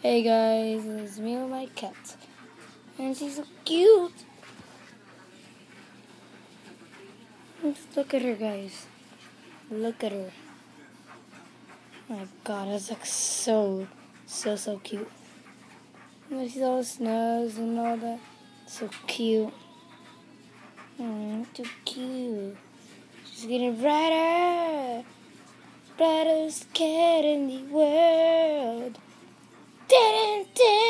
Hey guys, it's me with my cat. And she's so cute. Just look at her, guys. Look at her. Oh my god, that's like so cute. And she's all snug and all that. So cute. Too cute. She's getting brighter. Brightest cat in the world. Dun, dun, dun.